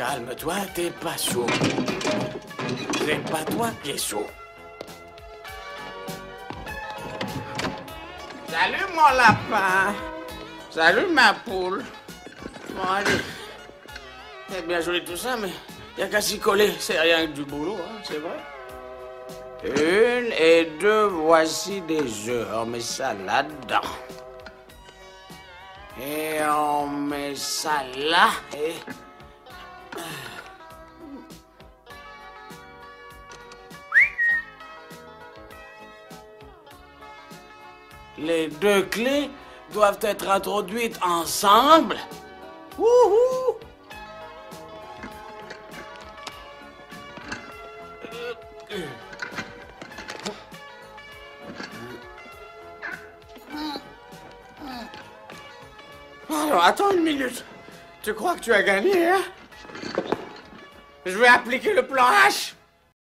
Calme-toi, t'es pas sourd. C'est pas toi qui es sourd. Salut mon lapin. Salut ma poule. Bon, allez. C'est bien joli tout ça, mais y a qu'à s'y coller. C'est rien que du boulot, hein, c'est vrai. 1 et 2, voici des œufs. On met ça là-dedans. Et on met ça là, et... Les 2 clés doivent être introduites ensemble. Wouhou! Alors, attends une minute. Tu crois que tu as gagné, hein? Je vais appliquer le plan H.